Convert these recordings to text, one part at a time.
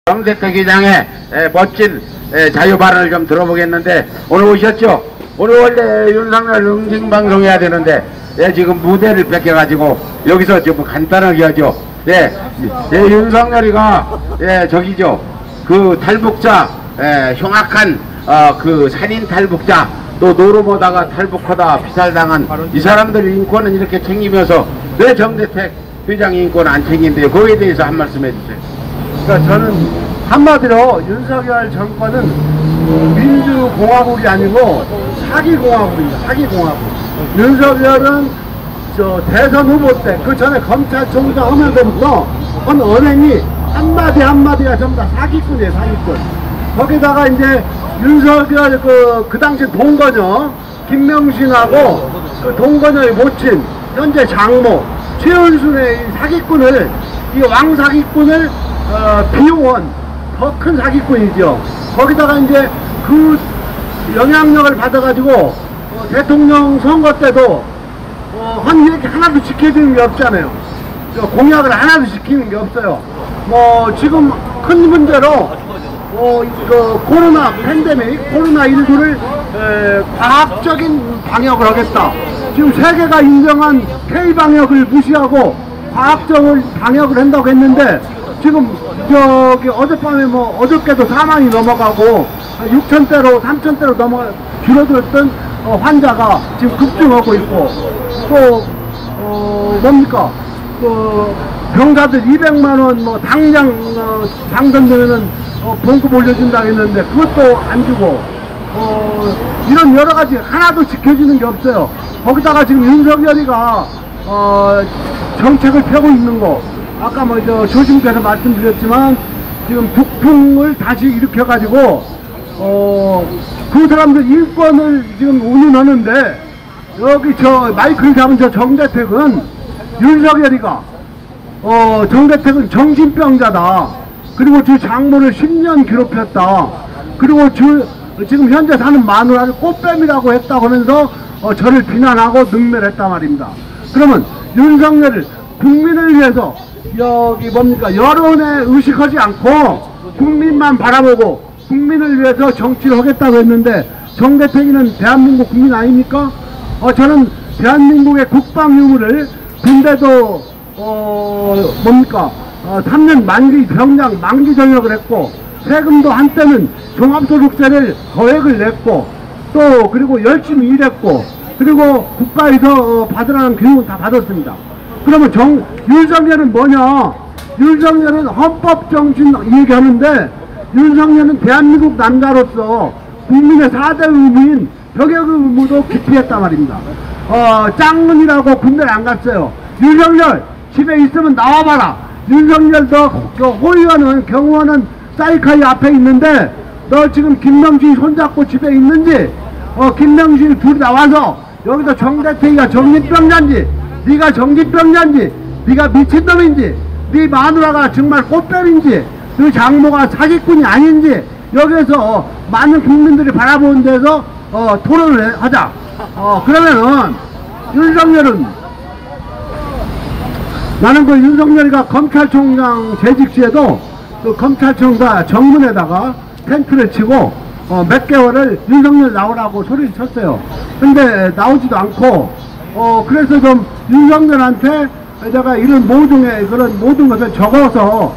정대택 회장의 멋진 자유 발언을 좀 들어보겠는데, 오늘 오셨죠? 오늘 원래 윤석열 응징방송 해야 되는데 지금 무대를 뺏겨가지고 여기서 좀 간단하게 하죠. 윤석열이가 저기죠, 그 탈북자, 흉악한 그 살인 탈북자, 또 노름오다가 탈북하다 피살당한 이 사람들 인권은 이렇게 챙기면서 왜 정대택 회장 인권 안 챙긴대요? 거기에 대해서 한 말씀 해주세요. 그러니까 저는 한마디로 윤석열 정권은 민주공화국이 아니고 사기공화국입니다. 사기공화국. 윤석열은 저 대선 후보 때, 그 전에 검찰총장 하면서부터 한 언행이 한마디 한마디가 전부 다 사기꾼이에요. 사기꾼. 거기다가 이제 윤석열 그 당시 동거녀 김명신하고 그 동거녀의 모친 현재 장모 최은순의 사기꾼을, 이 왕사기꾼을 비용한 더 큰 사기꾼이죠. 거기다가 이제 그 영향력을 받아가지고 대통령 선거 때도 이렇게 하나도 지켜주는 게 없잖아요. 공약을 하나도 지키는 게 없어요. 지금 큰 문제로 그 코로나 팬데믹, 코로나19를 과학적인 방역을 하겠다. 지금 세계가 인정한 K방역을 무시하고 과학적인 방역을 한다고 했는데, 지금 저기 어젯밤에 어저께도 4만이 넘어가고 6,000대로 3,000대로 줄어들었던 환자가 지금 급증하고 있고, 또 뭡니까, 병사들 200만원 당장 당선되면은 봉급 올려준다 했는데 그것도 안 주고, 이런 여러가지 하나도 지켜주는 게 없어요. 거기다가 지금 윤석열이가 정책을 펴고 있는 거, 아까 조심께서 말씀드렸지만 지금 북풍을 다시 일으켜가지고 그 사람들 인권을 지금 운운하는데, 여기 저 마이크를 잡은 저 정대택은 윤석열이가 정대택은 정신병자다. 그리고 주 장모를 10년 괴롭혔다. 그리고 지금 현재 사는 마누라를 꽃뱀이라고 했다고 하면서 저를 비난하고 능멸했단 말입니다. 그러면 윤석열을 국민을 위해서 여기 뭡니까, 여론에 의식하지 않고 국민만 바라보고 국민을 위해서 정치를 하겠다고 했는데, 정대택이는 대한민국 국민 아닙니까? 저는 대한민국의 국방 유무를, 군대도 뭡니까 3년 만기 병장 만기 전역을 했고, 세금도 한때는 종합소득세를 거액을 냈고, 또 그리고 열심히 일했고, 그리고 국가에서 받으라는 교육은 다 받았습니다. 그러면 윤석열은 뭐냐? 윤석열은 헌법정신 얘기하는데, 윤석열은 대한민국 남자로서 국민의 4대 의무인 벽역 의무도 기피했단 말입니다. 짱은이라고 군대를 안 갔어요. 윤석열 집에 있으면 나와봐라. 윤석열 너 호의원은 경호원은 사이카이 앞에 있는데, 너 지금 김명신 손잡고 집에 있는지, 김명신이 둘이 나와서 여기서 정대택이가 정신병자인지, 네가 정신병자인지, 네가 미친놈인지, 네 마누라가 정말 꽃뱀인지, 네 장모가 사기꾼이 아닌지, 여기서 많은 국민들이 바라보는 데서 토론을 하자. 그러면은 윤석열은, 나는 그 윤석열이가 검찰총장 재직 시에도 그 검찰총장 정문에다가 텐트를 치고 몇 개월을 윤석열 나오라고 소리를 쳤어요. 근데 나오지도 않고, 그래서 좀 윤석열한테 제가 이런 그런 모든 것을 적어서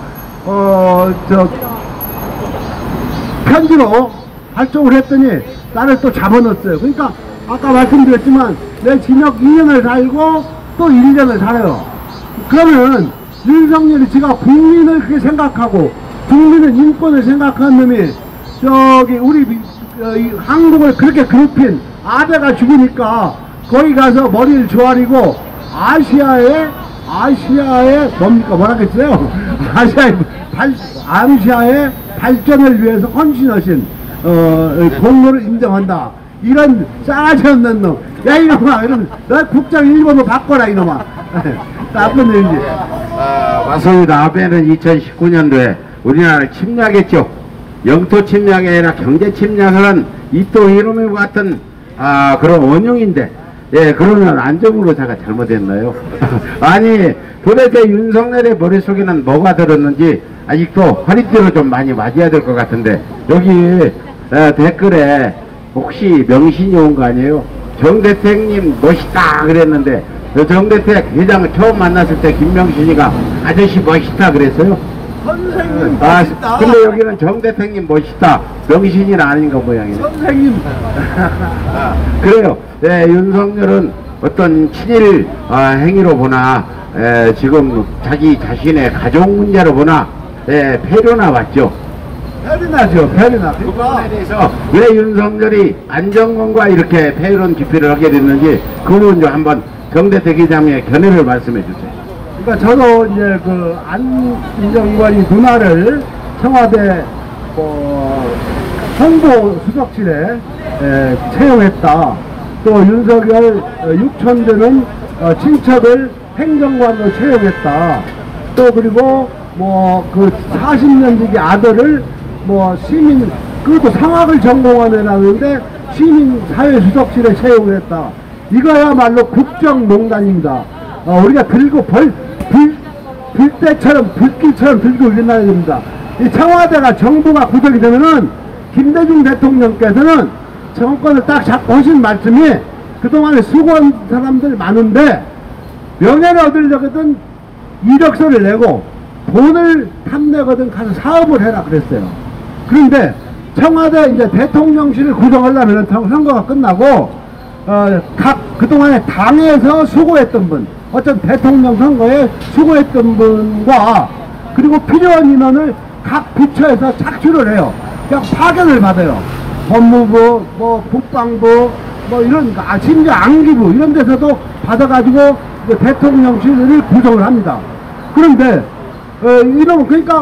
편지로 발송을 했더니 나를 또 잡아넣었어요. 그러니까 아까 말씀드렸지만 내 징역 2년을 살고 또 1년을 살아요. 그러면 윤석열이 지가 국민을 그렇게 생각하고 국민의 인권을 생각하는 놈이 저기 우리 한국을 그렇게 괴롭힌 아베가 죽으니까 거기 가서 머리를 조아리고 아시아의 뭡니까, 뭐라겠어요? 아시아의 발전을 위해서 헌신하신 공로를 인정한다. 이런 싸가지 없는 놈. 야, 이놈아, 이러면 너 국장 일본어 바꿔라, 이놈아. 나쁜 일이지. 맞습니다. 아베는 2019년도에 우리나라를 침략했죠. 영토 침략이 아니라 경제 침략을 한 이토 히로부미 같은 그런 원흉인데, 그러면 안정으로 제가 잘못했나요? 아니, 도대체 윤석열의 머릿속에는 뭐가 들었는지 아직도 허리띠로 좀 많이 맞아야 될 것 같은데 여기 댓글에 혹시 명신이 온 거 아니에요? 정대택님 멋있다 그랬는데 정대택 회장 처음 만났을 때 김명신이가 아저씨 멋있다 그랬어요? 선생님 멋있다. 근데 여기는 정대택님 멋있다 명신이는 아닌가 모양이네. 선생님 그래요. 윤석열은 어떤 친일 행위로 보나 지금 자기 자신의 가족 문제로 보나 패로나 왔죠. 패리나죠. 패리나. 그 부분에 대해서 왜 윤석열이 안정권과 이렇게 패론 기피를 하게 됐는지 그 부분 좀 한번 정대택 회장의 견해를 말씀해 주세요. 그러니까 저도 이제 그 안정권이 누나를 청와대 홍보 수석실에 채용했다. 또 윤석열 육천되는 친척을 행정관으로 채용했다. 또 그리고 뭐 그 40년 지기 아들을 뭐 시민 그것도 상학을 전공하느라는데 시민사회 수석실에 채용을 했다. 이거야말로 국정농단입니다. 우리가 들고 불때처럼 불길처럼 들고 일어나야 됩니다. 이 청와대가 정부가 구성이 되면은 김대중 대통령께서는 정권을 딱 잡고 하신 말씀이 그동안에 수고한 사람들 많은데 명예를 얻으려거든 이력서를 내고 돈을 탐내거든 가서 사업을 해라 그랬어요. 그런데 청와대 이제 대통령실을 구성하려면 선거가 끝나고 그동안에 당에서 수고했던 분 어떤 대통령 선거에 수고했던 분과 그리고 필요한 인원을 각 부처에서 착취를 해요. 그냥 파견을 받아요. 법무부, 뭐 국방부, 뭐 이런 심지어 안기부 이런 데서도 받아가지고 대통령실을 구성을 합니다. 그런데 이러면 그러니까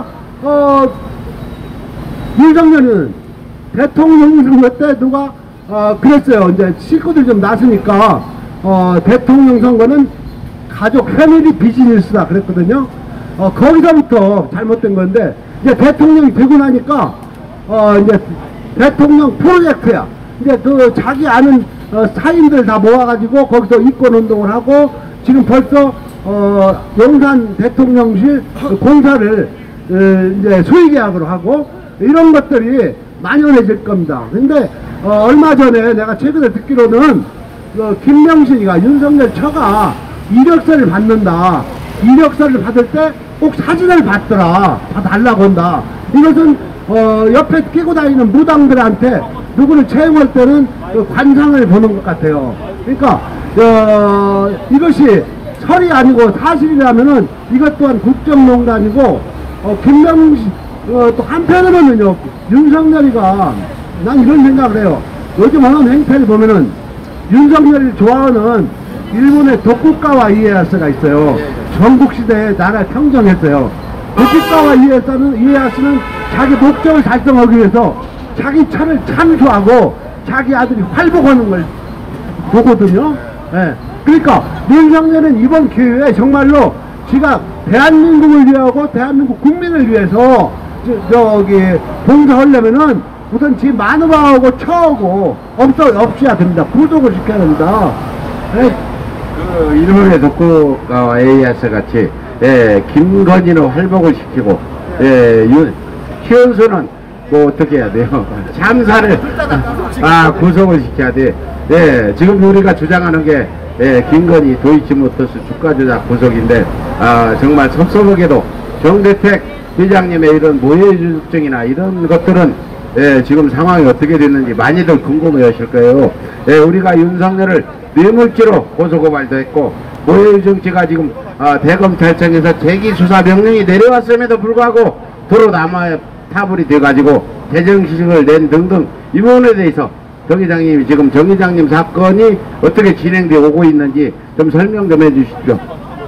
윤석열은 대통령 선거 때 누가 그랬어요. 이제 식구들 좀 났으니까 대통령 선거는 가족 패밀리 비즈니스다 그랬거든요. 거기서부터 잘못된 건데 이제 대통령이 되고 나니까 이제 대통령 프로젝트야. 이제 그 자기 아는 사인들 다 모아가지고 거기서 이권 운동을 하고 지금 벌써 용산 대통령실 공사를 이제 수의계약으로 하고 이런 것들이 만연해질 겁니다. 근데 얼마 전에 내가 최근에 듣기로는 김명신이가 윤석열 처가 이력서를 받는다. 이력서를 받을 때 꼭 사진을 받더라. 다 달라고 한다. 이것은 옆에 끼고 다니는 무당들한테 누구를 채용할 때는 관상을 보는 것 같아요. 그러니까 이것이 설이 아니고 사실이라면은 이것 또한 국정농단이고 김명신 또 한편으로는요 윤석열이가 난 이런 생각을 해요. 요즘 하는 행태를 보면은 윤석열을 좋아하는 일본의 도쿠가와 이에야스가 있어요. 전국시대에 나라를 평정했어요. 도쿠가와 이에야스는 자기 목적을 달성하기 위해서 자기 차를 참수하고 자기 아들이 활복하는 걸 보거든요. 그러니까 윤석열은 이번 기회에 정말로 지가 대한민국을 위하고 대한민국 국민을 위해서 저기 봉사하려면은 우선 지 마누라하고 처하고 없어야 됩니다. 구속을 시켜야 됩니다. 그 일본의 도쿠가와 에이야스 같이 김건희는 활복을 시키고 최은수는 뭐 어떻게 해야 돼요? 참사를 구속을 시켜야 돼. 지금 우리가 주장하는 게 김건희 도이치모터스 주가 조작 구속인데 정말 섭섭하게도 정대택 회장님의 이런 모해주증이나 이런 것들은 지금 상황이 어떻게 됐는지 많이들 궁금해 하실 거예요. 우리가 윤석열을 뇌물죄로 고소고발도 했고 모해주증죄가 지금 대검찰청에서 재기수사 명령이 내려왔음에도 불구하고 도로 남아 타불이 돼가지고 대정시식을 낸 등등 이 부분에 대해서 정 회장님이 지금 정 회장님 사건이 어떻게 진행되어 오고 있는지 좀 설명 좀 해주시죠.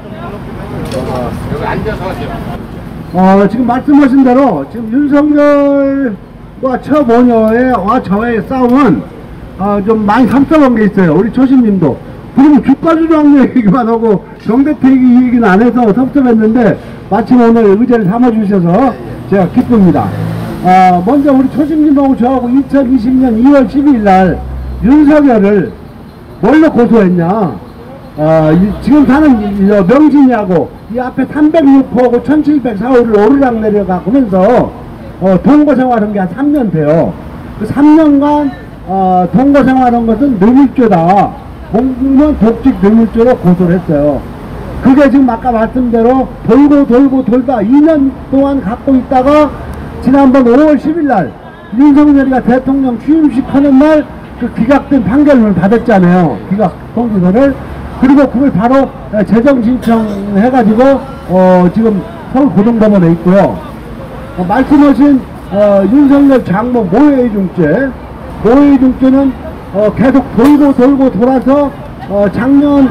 여기 앉아서 하세요. 지금 말씀하신 대로 지금 윤석열과 처모녀와 저의 싸움은 좀 많이 섭섭한 게 있어요. 우리 초심님도 그러면 주가조정 얘기만 하고 정대택 얘기는 안 해서 섭섭했는데 마침 오늘 의제를 삼아주셔서 제가 기쁩니다. 먼저 우리 초심님하고 저하고 2020년 2월 12일 날 윤석열을 뭘로 고소했냐? 지금 사는 명진이하고 이 앞에 306호하고 1704호를 오르락 내려가 보면서 동거 생활한 게 한 3년 돼요. 그 3년간 동거 생활한 것은 뇌물죄다. 공무원 독직 뇌물죄로 고소를 했어요. 그게 지금 아까 말씀대로 돌고 돌다 2년 동안 갖고 있다가 지난번 5월 10일날 윤석열이가 대통령 취임식 하는 날 그 기각된 판결문을 받았잖아요. 기각 통지서를. 그리고 그걸 바로 재정 신청해가지고 지금 서울고등법원에 있고요. 말씀하신 윤석열 장모 모해이중죄, 모해이중죄는 계속 돌고 돌아서 작년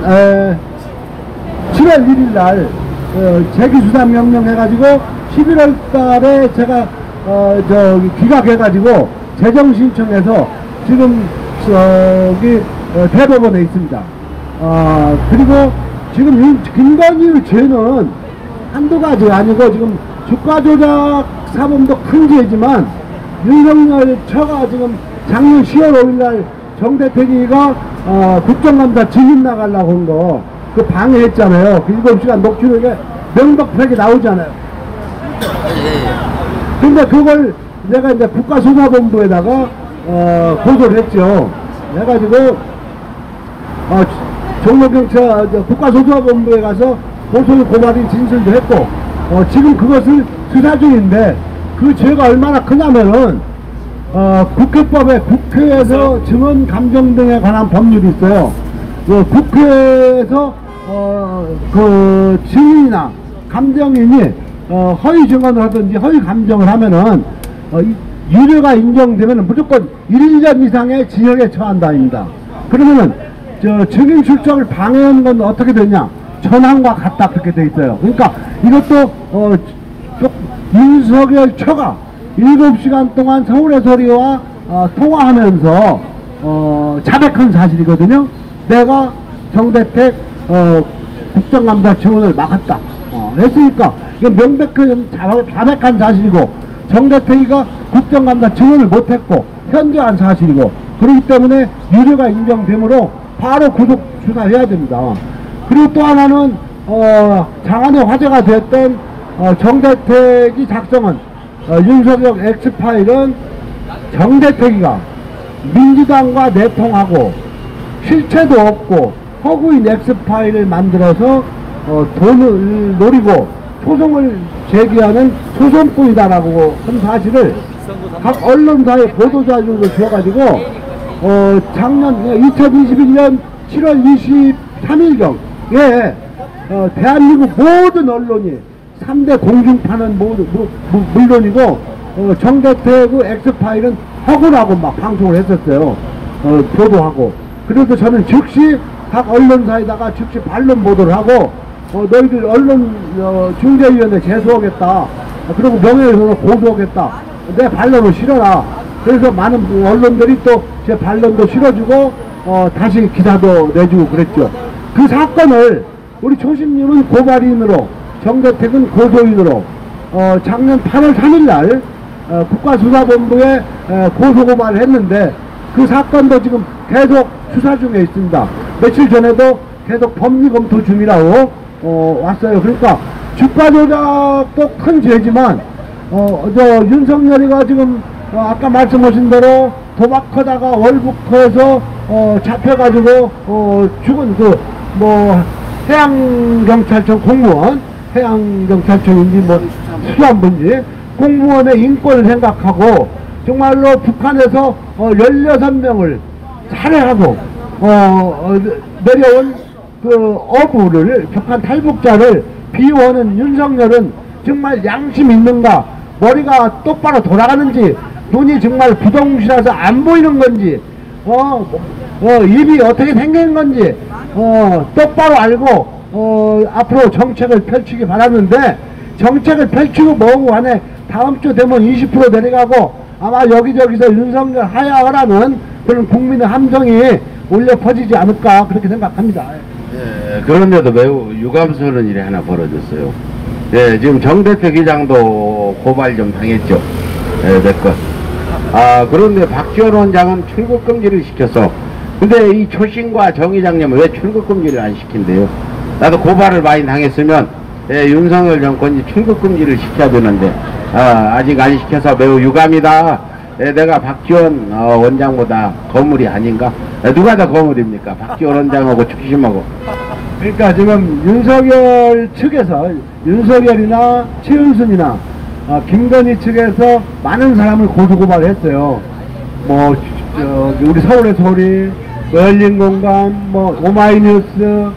7월 1일날 재기수사명령 해가지고 11월 달에 제가 기각해가지고 재정 신청해서 지금 대법원에 있습니다. 그리고 지금 김건희 죄는 한두 가지 아니고 지금 주가 조작 사범도 큰 죄지만 윤석열 처가 지금 작년 10월 5일날 정대택이가 국정감사 증인 나가려고 한 거 그 방해했잖아요. 그 7시간 녹취록에 명백하게 나오잖아요. 근데 그걸 내가 이제 국가수사본부에다가 고소를 했죠. 해가지고 종로경찰 국가수사본부에 가서 고소 고발인 진술도 했고 지금 그것을 수사 중인데 그 죄가 얼마나 크냐면은 국회법에 국회에서 증언 감정 등에 관한 법률이 있어요. 국회에서 그 증인이나 감정인이 허위 증언을 하든지 허위 감정을 하면은 유죄가 인정되면 무조건 1년 이상의 징역에 처한다입니다. 그러면은 증인 출석을 방해한 건 어떻게 되냐? 전항과 같다 그렇게 돼 있어요. 그러니까 이것도 윤석열 처가 7시간 동안 서울해서리와 통화하면서 자백한 사실이거든요. 내가 정대택 국정감사 증언을 막았다 했으니까 이건 명백한 자백한 사실이고 정대택이가 국정감사 증언을 못했고 현저한 사실이고 그렇기 때문에 유죄가 인정되므로 바로 구속 수사해야 됩니다. 그리고 또 하나는 장안의 화제가 됐던 정대택이 작성한 윤석열 X파일은 정대택이가 민주당과 내통하고 실체도 없고 허구인 X파일을 만들어서 돈을 노리고 소송을 제기하는 소송꾼이다라고 한 사실을 각 언론사의 보도자료를 줘가지고 작년 2021년 7월 23일경에 대한민국 모든 언론이 3대 공중파는 물론이고 정대택의 X파일은 허구라고 막 방송을 했었어요. 보도하고. 그래서 저는 즉시 각 언론사에다가 즉시 반론 보도를 하고 너희들 언론 중재위원회 제소하겠다. 그리고 명예훼손으로 고소하겠다. 내 반론을 실어라. 그래서 많은 언론들이 또 제 반론도 실어주고 다시 기사도 내주고 그랬죠. 그 사건을 우리 초심님은 고발인으로 정대택은 고소인으로 작년 8월 3일날 국가수사본부에 고소고발을 했는데 그 사건도 지금 계속 수사 중에 있습니다. 며칠 전에도 계속 법리검토 중이라고 왔어요. 그러니까 주가조작도 큰 죄지만 윤석열이가 지금 아까 말씀하신 대로 도박하다가 월북해서 잡혀가지고 죽은 해양경찰청 공무원, 해양경찰청인지 수산부인지 공무원의 인권을 생각하고 정말로 북한에서 16명을 살해하고 내려온 그 어부를 북한 탈북자를 비호하는 윤석열은 정말 양심 있는가? 머리가 똑바로 돌아가는지 눈이 정말 부동실해서 안 보이는 건지 입이 어떻게 생긴 건지 똑바로 알고 앞으로 정책을 펼치기 바라는데 정책을 펼치고 뭐고 간에 다음 주 되면 20% 내려가고 아마 여기저기서 윤석열 하야하라는 그런 국민의 함성이 울려 퍼지지 않을까 그렇게 생각합니다. 예, 그런데도 매우 유감스러운 일이 하나 벌어졌어요. 예, 지금 정대택 기장도 고발 좀 당했죠. 예, 몇 건. 그런데 박지원 원장은 출국 금지를 시켜서 근데 이 초신과 정 의장님은 왜 출국금지를 안 시킨대요? 나도 고발을 많이 당했으면 윤석열 정권이 출국금지를 시켜야 되는데 아직 안 시켜서 매우 유감이다. 내가 박지원 원장보다 거물이 아닌가? 누가 더 거물입니까? 박지원 원장하고 초심하고. 그러니까 지금 윤석열 측에서 윤석열이나 최은순이나 김건희 측에서 많은 사람을 고소고발했어요. 뭐 우리 서울의 소리, 열린공감, 뭐 오마이뉴스,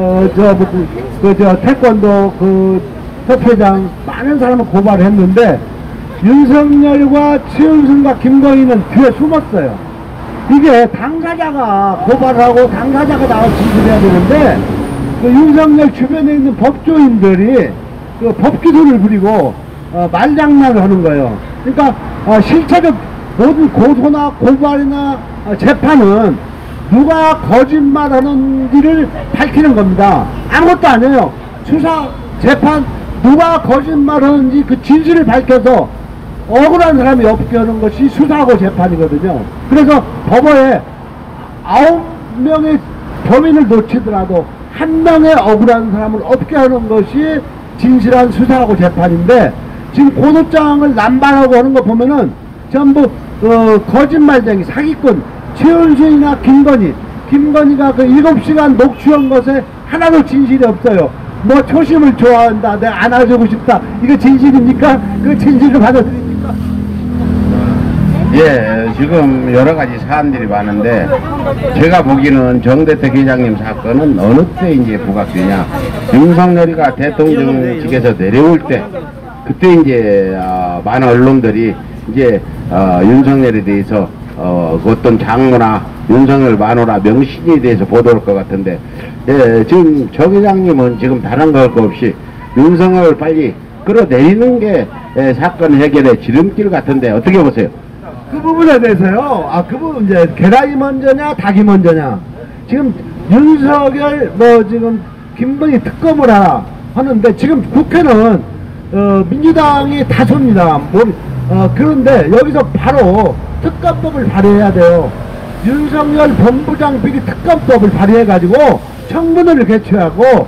태권도 협회장 많은 사람을 고발을 했는데 윤석열과 최은순과 김건희는 뒤에 숨었어요. 이게 당사자가 고발하고 당사자가 나와서 진술해야 되는데 그 윤석열 주변에 있는 법조인들이 그 법기술을 부리고 말장난을 하는 거예요. 그러니까 실체적 모든 고소나 고발이나 재판은 누가 거짓말하는지를 밝히는 겁니다. 아무것도 아니에요. 수사, 재판 누가 거짓말하는지 그 진실을 밝혀서 억울한 사람이 없게 하는 것이 수사하고 재판이거든요. 그래서 법원에 9명의 범인을 놓치더라도 1명의 억울한 사람을 없게 하는 것이 진실한 수사하고 재판인데 지금 고소장을 남발하고 하는 거 보면은 전부 거짓말쟁이 사기꾼 최은순이나 김건희가 그 7시간 녹취한 것에 하나도 진실이 없어요. 뭐 초심을 좋아한다, 내가 안아주고 싶다, 이거 진실입니까? 그 진실을 받아들입니까? 예, 지금 여러 가지 사안들이 많은데 제가 보기에는 정대택 회장님 사건은 어느 때 이제 부각되냐, 윤석열이가 대통령직에서 내려올 때 그때 이제 많은 언론들이 이제 윤석열에 대해서 어떤 장모나 윤석열 마누라 명신에 대해서 보도할 것 같은데, 예, 지금 정 회장님은 지금 다른 거 할 거 없이 윤석열을 빨리 끌어내리는 게 사건 해결의 지름길 같은데 어떻게 보세요? 그 부분에 대해서요. 그 부분 이제 계란이 먼저냐 닭이 먼저냐. 지금 윤석열 지금 김건희 특검을 하는데 지금 국회는 민주당이 다수입니다. 그런데 여기서 바로 특검법을 발의해야 돼요. 윤석열 본부장 비리 특검법을 발의해가지고 청문회를 개최하고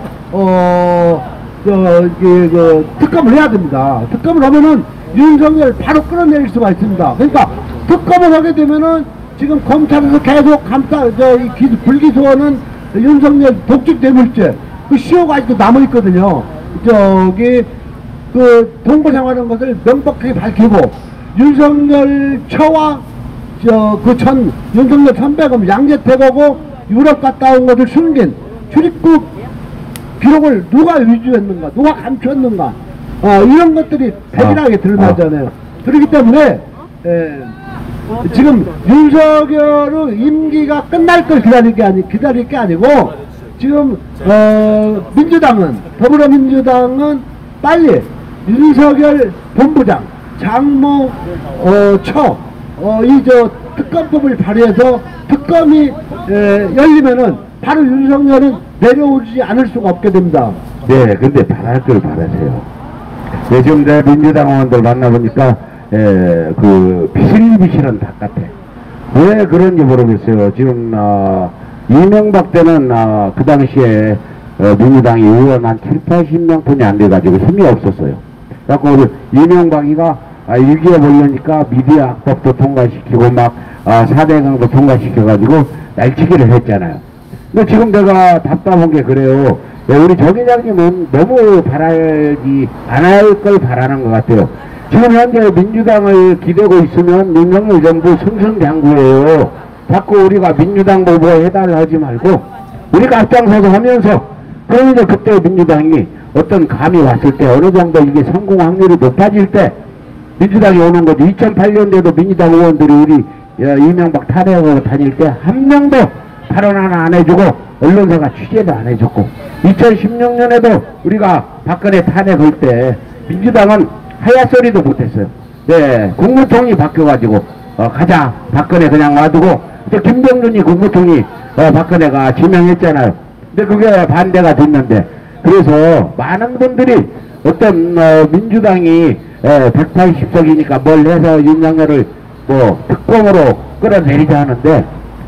특검을 해야 됩니다. 특검을 하면은 윤석열 바로 끌어내릴 수가 있습니다. 그러니까 특검을 하게 되면은 지금 검찰에서 계속 불기소하는 윤석열 독직 뇌물죄 그 시효가 아직도 남아있거든요. 그 동거생활하는 것을 명백하게 밝히고 윤석열 처와 윤석열 선배금 양재택하고 유럽 갔다 온 것을 숨긴 출입국 기록을 누가 위조했는가, 누가 감췄는가, 이런 것들이 백일하게 드러나잖아요. 그렇기 때문에 지금 윤석열의 임기가 끝날 걸 기다릴 게 아니고 지금 민주당은, 더불어민주당은 빨리 윤석열 본부장, 장모, 특검법을 발의해서 특검이 열리면은 바로 윤석열은 내려오지 않을 수가 없게 됩니다. 네, 근데 바랄 걸 바라세요. 네, 지금 내 민주당 의원들 만나보니까 그 비실비실한 닭 같아. 왜 그런지 모르겠어요. 지금 이명박 때는 그 당시에 민주당이 의원 한 7, 80명뿐이 안 돼가지고 힘이 없었어요. 그래서 이명박이가 6.25 보려니까 미디어 악법도 통과시키고 막 4대강도 통과시켜가지고 날치기를 했잖아요. 근데 지금 내가 답답한 게 그래요. 우리 정 회장님은 너무 바라지 않을 걸 바라는 것 같아요. 지금 현재 민주당을 기대고 있으면 윤석열 정부 승승장구예요. 자꾸 우리가 민주당 보고해달라 하지 말고 우리가 앞장서서 하면서, 그러면 이제 그때 민주당이 어떤 감이 왔을 때 어느 정도 이게 성공 확률이 높아질 때 민주당이 오는 거죠. 2008년도에도 민주당 의원들이 우리 이명박 탄핵하고 다닐 때 한 명도 발언 하나 안 해주고 언론사가 취재도 안 해줬고, 2016년에도 우리가 박근혜 탄핵할 때 민주당은 하야소리도 못했어요. 네, 국무총리 바뀌어가지고 가자, 박근혜 그냥 놔두고, 그때 김병준이 국무총리 박근혜가 지명했잖아요. 근데 그게 반대가 됐는데, 그래서 많은 분들이 어떤 민주당이 180석이니까 뭘 해서 윤석열을 특검으로 끌어내리자 하는데,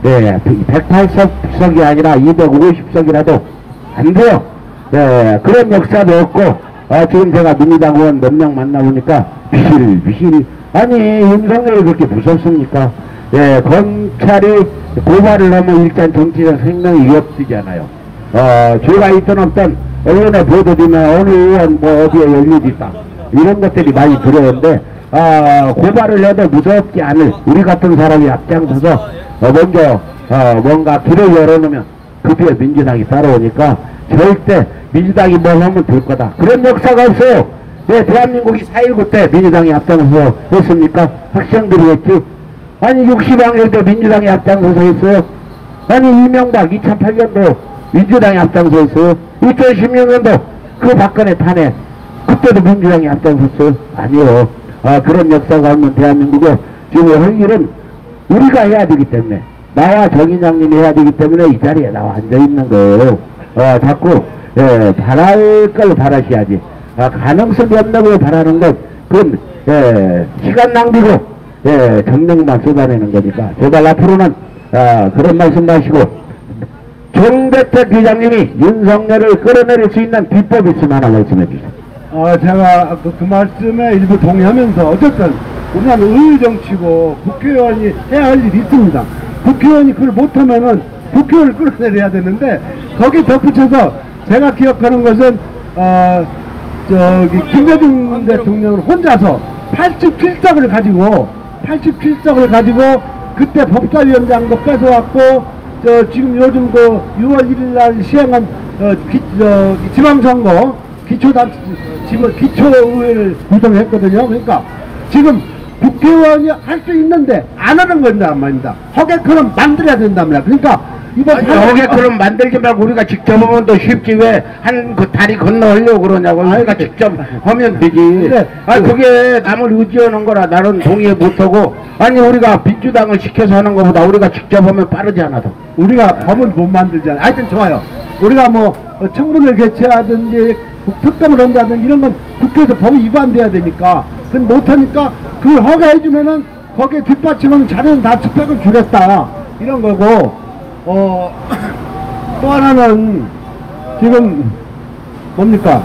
예, 108석이 아니라 250석이라도 안 돼요. 예, 그런 역사도 없고, 지금 제가 민주당 의원 몇 명 만나보니까, 비실. 아니, 윤석열이 그렇게 무섭습니까? 예, 검찰이 고발을 하면 일단 정치적 생명이 위협되잖아요. 죄가 있든 없든, 언론에 보도되면 어느 의원 뭐 어디에 연루돼 있다. 이런 것들이 많이 들어오는데, 고발을 해도 무섭지 않을 우리 같은 사람이 앞장서서 먼저 뭔가 길을 열어놓으면 급히에 민주당이 따라오니까 절대 민주당이 뭘 하면 될 거다. 그런 역사가 없어요. 왜 대한민국이 4.19 때 민주당이 앞장서서 했습니까? 학생들이겠지. 아니 60학년 때 민주당이 앞장서서 했어요. 아니 이명박 2008년도 민주당이 앞장서 했어요. 2016년도 그 박근혜 탄핵 그때도 민주당이 앞장섰어요. 아니요. 그런 역사가 없는 대한민국에 지금 할 일은 우리가 해야 되기 때문에 나와 정인장님이 해야 되기 때문에 이 자리에 나와 앉아있는 거예요. 자꾸 바랄 걸 바라셔야지. 가능성이 없는 걸 바라는 건 그건 시간 낭비고 정력만 쏟아내는 거니까 제발 앞으로는 그런 말씀 마시고 정대택 회장님이 윤석열을 끌어내릴 수 있는 비법이 있으면 하나 말씀해 주세요. 제가 그 말씀에 일부 동의하면서 어쨌든 우리나라는 의정치고 국회의원이 해야 할 일이 있습니다. 국회의원이 그걸 못하면은 국회의원을 끌어내려야 되는데 거기 덧붙여서 제가 기억하는 것은 김대중 대통령은 혼자서 87석을 가지고 그때 법사위원장도 뺏어왔고 지금 요즘 그 6월 1일날 시행한 지방선거 기초의회를 구성했거든요. 그러니까 지금 국회의원이 할 수 있는데 안 하는 건단 말입니다. 허게처럼 만들어야 된단 말이야. 그러니까 이번 허게처럼 만들지 말고 우리가 직접 하면 더 쉽지 왜 한 그 다리 건너려고 그러냐고. 우리가 직접 하면 되지. 네. 그게 남을 의지하는 거라 나는 동의 못하고 아니 우리가 민주당을 시켜서 하는 것보다 우리가 직접 하면 빠르지 않아도 우리가 법을 못 만들잖아요. 하여튼 좋아요. 우리가 뭐 청문회를 개최하든지 특검을 한다든지 이런 건 국회에서 법이 위반돼야 되니까 그건 못하니까 그걸 허가해주면은 거기에 뒷받침하는 자료는 다 스펙을 주겠다 이런 거고 또 하나는 지금 뭡니까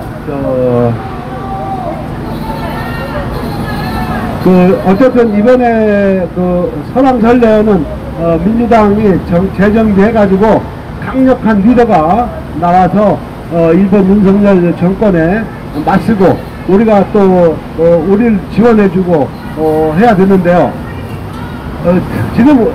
어쨌든 이번에 설왕설래는 민주당이 재정비해가지고 강력한 리더가 나와서 일본 윤석열 정권에 맞서고 우리가 또 우리를 지원해주고 해야 되는데요. 지금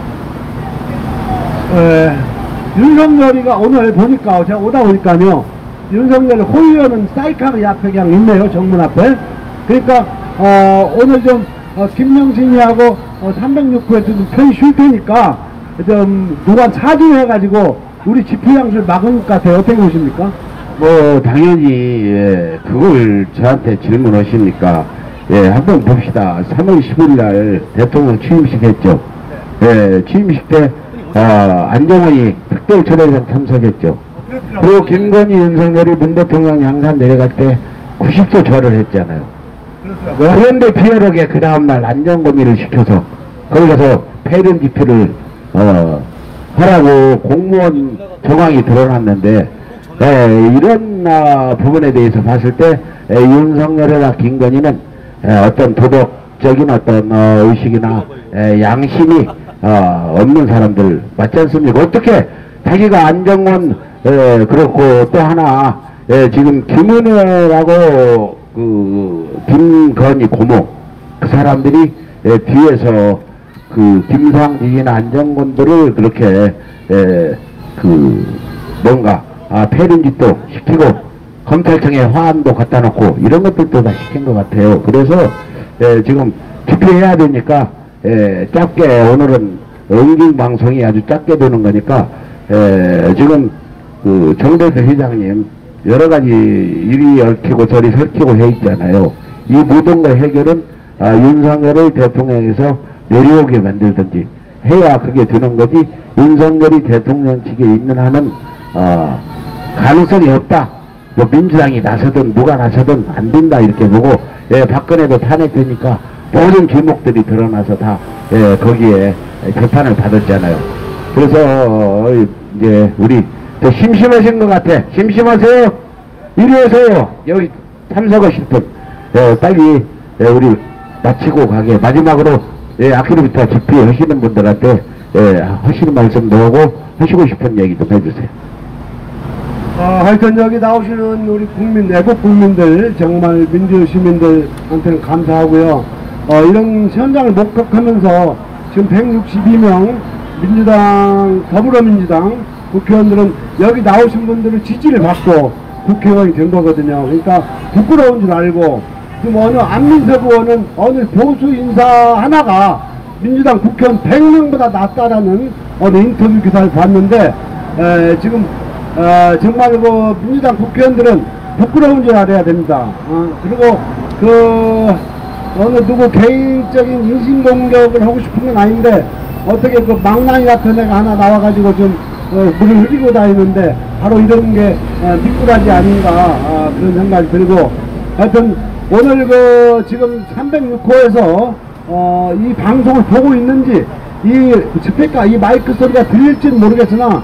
윤석열이가 오늘 보니까 제가 오다 보니까요 윤석열 호의원은 사이카르 앞에 그냥 있네요. 정문 앞에. 그러니까 오늘 좀 김명신이하고 306호에 좀 편히 쉴 테니까 좀 누가 차지해가지고 우리 집회장실 막은 것 같아요. 어떻게 보십니까? 뭐 당연히 그걸 저한테 질문하십니까? 한번 봅시다. 3월 10일 날 대통령 취임식 했죠. 취임식 때 안정환이 특별초대장 참석했죠. 그리고 김건희 윤석열이 문 대통령 양산 내려갈 때 90조 절을 했잖아요. 그런데 비열하게 그 다음날 안전검의를 시켜서 거기 가서 폐륜 집회를 하라고 공무원 정황이 드러났는데 이런 부분에 대해서 봤을 때 윤석열이나 김건희는 어떤 도덕적인 어떤 의식이나 양심이 없는 사람들 맞지 않습니까? 어떻게 자기가 안정원 그렇고 또 하나 지금 김은혜라고 그 김건희 고모 그 사람들이 뒤에서 그 김상진이나 안정권들을 그렇게 뭔가 폐륜짓도 시키고 검찰청에 화환도 갖다 놓고 이런 것들도 다 시킨 것 같아요. 그래서 지금 집회해야 되니까 짧게 오늘은 응징방송이 아주 짧게 되는 거니까 지금 그 정대택 회장님 여러가지 이리 얽히고 저리 설키고 해 있잖아요. 이 모든 거 해결은 윤석열을 대통령에서 내려오게 만들든지 해야 그게 되는 거지. 윤석열이 대통령직에 있는 한은 가능성이 없다. 뭐 민주당이 나서든 누가 나서든 안 된다 이렇게 보고 박근혜도 탄핵되니까 모든 길목들이 드러나서 다 거기에 재판을 받았잖아요. 그래서 이제 우리 더 심심하신 것 같아. 심심하세요? 이리 오세요. 여기 참석하실 분 빨리 우리 마치고 가게 마지막으로 아키로부터 집회하시는 분들한테 하시는 말씀도 하고 하시고 싶은 얘기 좀 해주세요. 하여튼 여기 나오시는 우리 국민, 애국 국민들, 정말 민주 시민들한테는 감사하고요. 이런 현장을 목격하면서 지금 162명 민주당, 더불어민주당 국회의원들은 여기 나오신 분들을 지지를 받고 국회의원이 된 거거든요. 그러니까 부끄러운 줄 알고, 지금 어느 안민석 의원은 어느 보수 인사 하나가 민주당 국회의원 100명보다 낫다라는 어느 인터뷰 기사를 봤는데, 지금 정말 그 민주당 국회의원들은 부끄러운 줄 알아야 됩니다. 그리고 어느 누구 개인적인 인신공격을 하고 싶은 건 아닌데, 어떻게 그 망나니 같은 애가 하나 나와가지고 좀 물을 흐리고 다니는데 바로 이런 게 미꾸라지 아닌가 그런 생각이 들고, 하여튼 오늘 지금 306호에서 이 방송을 보고 있는지 이 스피커, 이 마이크 소리가 들릴지는 모르겠으나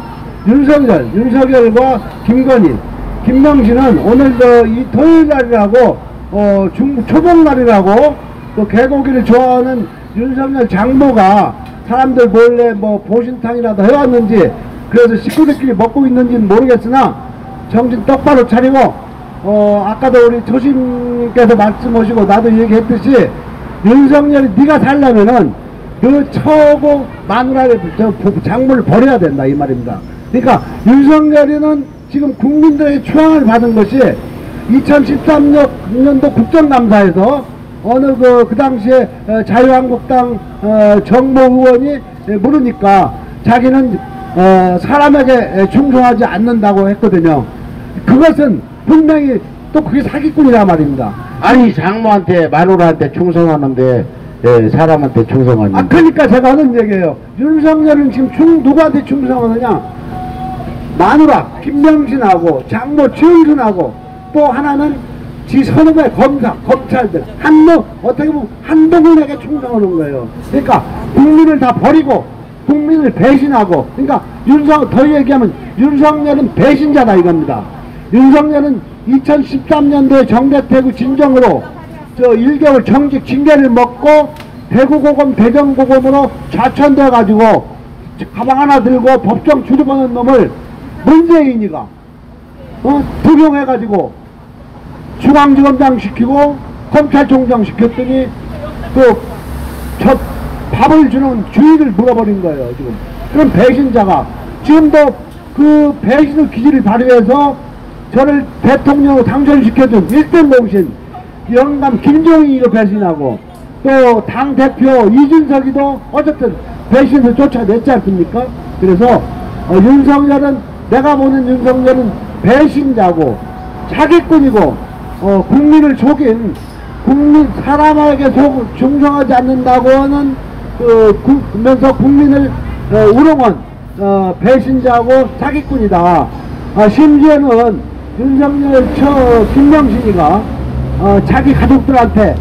윤석열과 김건희, 김명신은 오늘 이 토요일날이라고 초복날이라고 또 개고기를 좋아하는 윤석열 장모가 사람들 몰래 보신탕이라도 해왔는지, 그래서 식구들끼리 먹고 있는지는 모르겠으나 정신 똑바로 차리고, 아까도 우리 조심께서 말씀하시고 나도 얘기했듯이 윤석열이 네가 살려면은 그 처고 마누라를 장모를 버려야 된다 이 말입니다. 그러니까 윤석열이는 지금 국민들의 추앙을 받은 것이 2013년도 국정감사에서 어느 그 당시에 자유한국당 정모 의원이 물으니까 자기는 사람에게 충성하지 않는다고 했거든요. 그것은 분명히 또 그게 사기꾼이란 말입니다. 아니 장모한테 마누라한테 충성하는데 사람한테 충성하는. 그러니까 제가 하는 얘기예요. 윤석열은 지금 누구한테 충성하느냐? 마누라 김명신하고 장모 최은순하고 또 하나는 지 선후배 검찰들 어떻게 보면 한동훈에게 충성하는 거예요. 그러니까 국민을 다 버리고 국민을 배신하고, 그러니까 더 얘기하면 윤석열은 배신자다 이겁니다. 윤석열은 2013년도에 정대태구 진정으로 1개월 정직 징계를 먹고 대구고검 대전고검으로 좌천돼 가지고 가방 하나 들고 법정 출입하는 놈을 문재인이가 등용해 가지고 중앙지검장 시키고 검찰총장 시켰더니 저 밥을 주는 주인을 물어버린 거예요 지금. 그럼 배신자가 지금도 그 배신의 기질을 발휘해서 저를 대통령으로 당선시켜준 1등 공신 영감 김종인이도 배신하고, 또 당대표 이준석이도 어쨌든 배신을 쫓아냈지 않습니까? 그래서 윤석열은, 내가 보는 윤석열은 배신자고 사기꾼이고 국민을 속인, 사람에게 충성하지 않는다고 하는 면서 국민을 우롱한 배신자고 사기꾼이다. 심지어는 윤석열 김명신이가 자기 가족들한테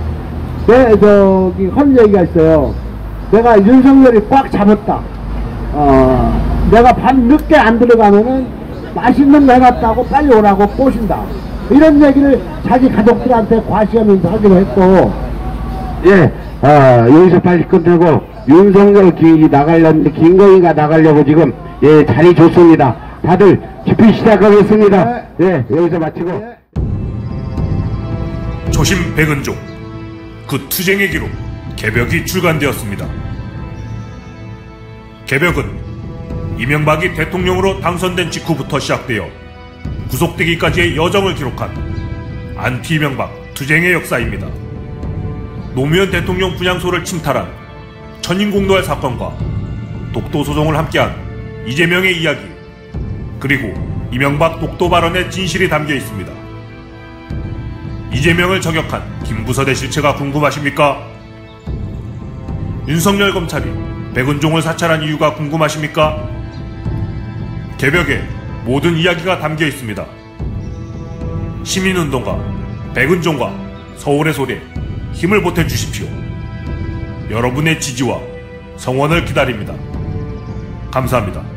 한 얘기가 있어요. 내가 윤석열이 꽉 잡았다. 내가 밤 늦게 안 들어가면은 맛있는 거 해놨다고 빨리 오라고 꼬신다. 이런 얘기를 자기 가족들한테 과시하면서 하기로 했고. 여기서 빨리 끝내고 윤석열 나가려는데 김건희가 나가려고 지금 자리 줬습니다. 다들 집회 시작하겠습니다. 여기서 마치고. 초심 백은종, 그 투쟁의 기록 개벽이 출간되었습니다. 개벽은 이명박이 대통령으로 당선된 직후부터 시작되어 구속되기까지의 여정을 기록한 안티 이명박 투쟁의 역사입니다. 노무현 대통령 분향소를 침탈한 천인공노할 사건과 독도 소송을 함께한 이재명의 이야기, 그리고 이명박 독도 발언의 진실이 담겨 있습니다. 이재명을 저격한 김부선의 실체가 궁금하십니까? 윤석열 검찰이 백은종을 사찰한 이유가 궁금하십니까? 개벽에 모든 이야기가 담겨 있습니다. 시민운동가 백은종과 서울의 소리에 힘을 보태주십시오. 여러분의 지지와 성원을 기다립니다. 감사합니다.